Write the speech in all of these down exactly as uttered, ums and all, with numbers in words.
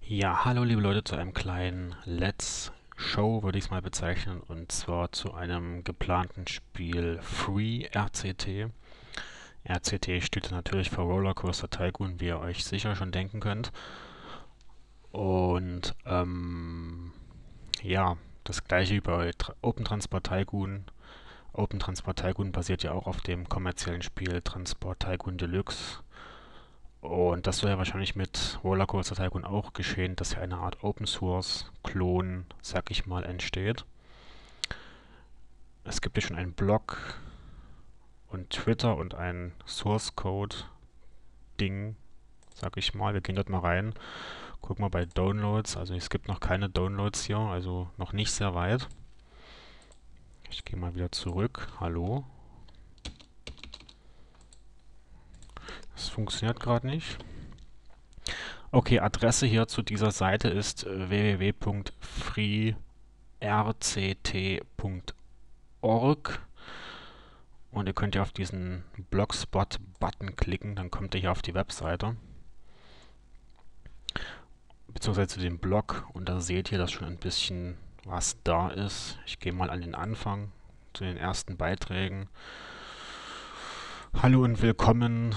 Ja, hallo liebe Leute zu einem kleinen Let's Show, würde ich es mal bezeichnen, und zwar zu einem geplanten Spiel Free R C T. R C T steht natürlich für Rollercoaster Tycoon, wie ihr euch sicher schon denken könnt. Und ähm, ja, das gleiche wie bei Tra Open Transport Tycoon. Open Transport Tycoon basiert ja auch auf dem kommerziellen Spiel Transport Tycoon Deluxe. Und das soll ja wahrscheinlich mit Rollercoaster Tycoon auch geschehen, dass ja eine Art Open Source Klon, sag ich mal, entsteht. Es gibt ja schon einen Blog und Twitter und ein Source Code Ding, sag ich mal. Wir gehen dort mal rein, gucken mal bei Downloads. Also es gibt noch keine Downloads hier, also noch nicht sehr weit. Ich gehe mal wieder zurück. Hallo. Das funktioniert gerade nicht. Okay, Adresse hier zu dieser Seite ist äh, w w w punkt free r c t punkt org und ihr könnt ja auf diesen Blogspot-Button klicken, dann kommt ihr hier auf die Webseite, beziehungsweise zu dem Blog, und da seht ihr, dass schon ein bisschen was da ist. Ich gehe mal an den Anfang, zu den ersten Beiträgen. Hallo und willkommen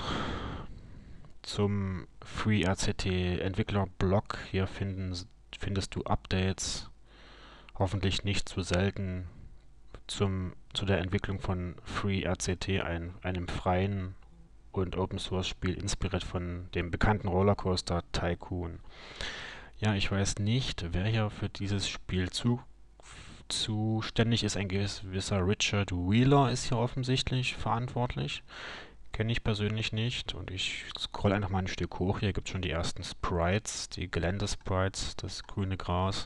zum FreeRCT Entwickler Blog. Hier finden, findest du Updates, hoffentlich nicht zu selten, zum, zu der Entwicklung von FreeRCT, ein, einem freien und Open Source Spiel, inspiriert von dem bekannten Rollercoaster Tycoon. Ja, ich weiß nicht, wer hier für dieses Spiel zu, zuständig ist. Ein gewisser Richard Wheeler ist hier offensichtlich verantwortlich. Kenne ich persönlich nicht. Und ich scroll einfach mal ein Stück hoch. Hier gibt es schon die ersten Sprites, die Geländesprites, das grüne Gras.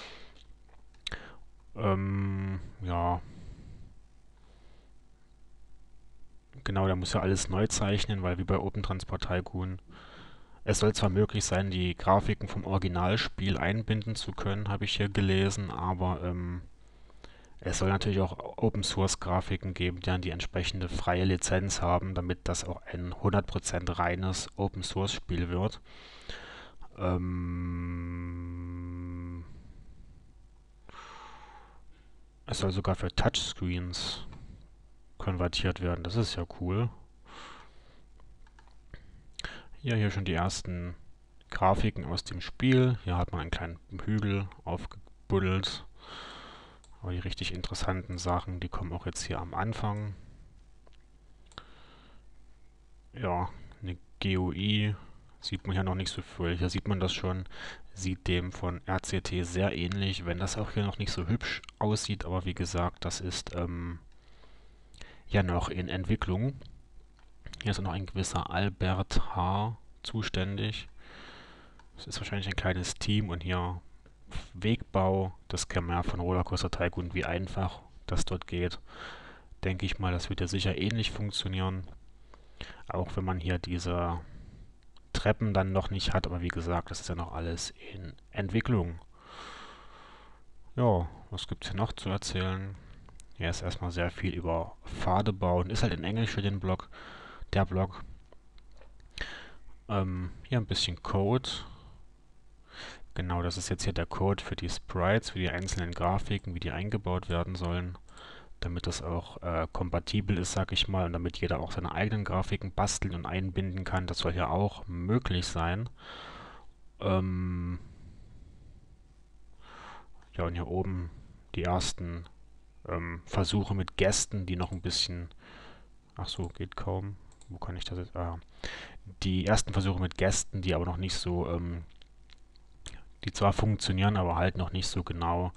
Ähm, ja, genau, der muss ja alles neu zeichnen, weil wie bei Open Transport Tycoon, es soll zwar möglich sein, die Grafiken vom Originalspiel einbinden zu können, habe ich hier gelesen, aber ähm, es soll natürlich auch Open Source Grafiken geben, die dann die entsprechende freie Lizenz haben, damit das auch ein hundert Prozent reines Open Source Spiel wird. Ähm, es soll sogar für Touchscreens konvertiert werden, das ist ja cool. Ja, hier schon die ersten Grafiken aus dem Spiel. Hier hat man einen kleinen Hügel aufgebuddelt. Aber die richtig interessanten Sachen, die kommen auch jetzt hier am Anfang. Ja, eine G U I sieht man hier noch nicht so viel. Hier sieht man das schon. Sieht dem von R C T sehr ähnlich, wenn das auch hier noch nicht so hübsch aussieht. Aber wie gesagt, das ist ähm, ja noch in Entwicklung. Hier ist auch noch ein gewisser Albert H. zuständig. Das ist wahrscheinlich ein kleines Team, und hier Wegbau, das kennen wir ja von Rollercoaster Tycoon, wie einfach das dort geht. Denke ich mal, das wird ja sicher ähnlich funktionieren. Auch wenn man hier diese Treppen dann noch nicht hat, aber wie gesagt, das ist ja noch alles in Entwicklung. Ja, was gibt es hier noch zu erzählen? Hier ist erstmal sehr viel über Pfade bauen. Ist halt in Englisch für den Blog, der Blog. Ähm, hier ein bisschen Code. Genau, das ist jetzt hier der Code für die Sprites, für die einzelnen Grafiken, wie die eingebaut werden sollen, damit das auch äh, kompatibel ist, sag ich mal, und damit jeder auch seine eigenen Grafiken basteln und einbinden kann. Das soll hier auch möglich sein. Ähm ja, und hier oben die ersten ähm, Versuche mit Gästen, die noch ein bisschen... Ach so, geht kaum. Wo kann ich das jetzt... Ah. Die ersten Versuche mit Gästen, die aber noch nicht so... Ähm, die zwar funktionieren, aber halt noch nicht so genau.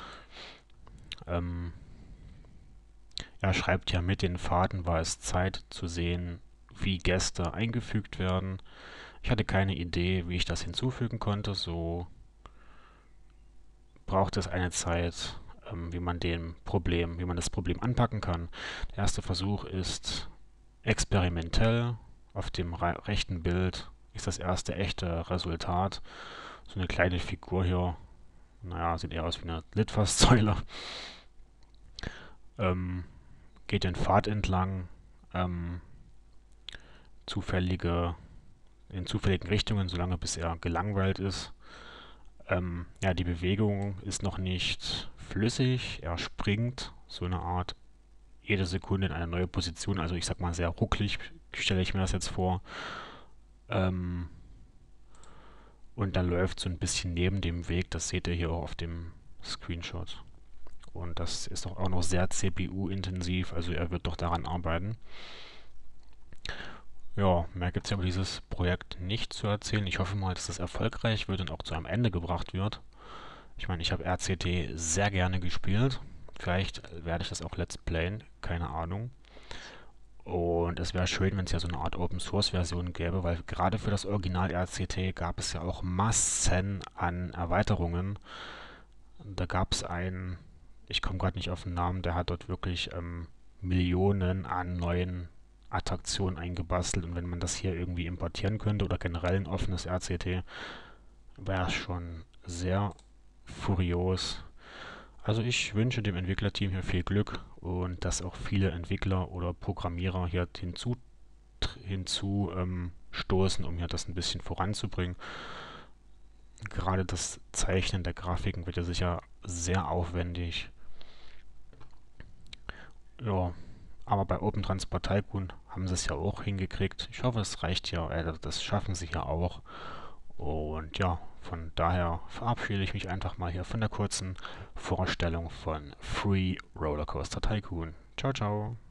Ähm, er schreibt ja, mit den Faden war es Zeit zu sehen, wie Gäste eingefügt werden. Ich hatte keine Idee, wie ich das hinzufügen konnte, so braucht es eine Zeit, ähm, wie man dem Problem, wie man das Problem anpacken kann. Der erste Versuch ist experimentell. Auf dem rechten Bild ist das erste echte Resultat. So eine kleine Figur hier. Naja, sieht eher aus wie eine Litfaßsäule. Ähm, geht den Pfad entlang. Ähm, zufällige, in zufälligen Richtungen, solange bis er gelangweilt ist. Ähm, ja, die Bewegung ist noch nicht flüssig. Er springt so eine Art jede Sekunde in eine neue Position. Also ich sag mal sehr rucklig, stelle ich mir das jetzt vor. Ähm, und dann läuft so ein bisschen neben dem Weg. Das seht ihr hier auch auf dem Screenshot. Und das ist auch noch sehr C P U-intensiv. Also er wird doch daran arbeiten. Ja, mehr gibt es ja über dieses Projekt nicht zu erzählen. Ich hoffe mal, dass das erfolgreich wird und auch zu einem Ende gebracht wird. Ich meine, ich habe R C T sehr gerne gespielt. Vielleicht werde ich das auch Let's Playen, keine Ahnung. Und es wäre schön, wenn es ja so eine Art Open Source Version gäbe, weil gerade für das Original R C T gab es ja auch Massen an Erweiterungen. Da gab es einen, ich komme gerade nicht auf den Namen, der hat dort wirklich ähm, Millionen an neuen Attraktionen eingebastelt. Und wenn man das hier irgendwie importieren könnte oder generell ein offenes R C T, wäre es schon sehr furios. Also ich wünsche dem Entwicklerteam hier viel Glück und dass auch viele Entwickler oder Programmierer hier hinzu, hinzu ähm, stoßen, um hier das ein bisschen voranzubringen. Gerade das Zeichnen der Grafiken wird ja sicher sehr aufwendig. Ja, aber bei Open Transport Tycoon haben sie es ja auch hingekriegt. Ich hoffe, es reicht ja, äh, das schaffen sie ja auch. Und ja, von daher verabschiede ich mich einfach mal hier von der kurzen Vorstellung von Free Rollercoaster Tycoon. Ciao, ciao.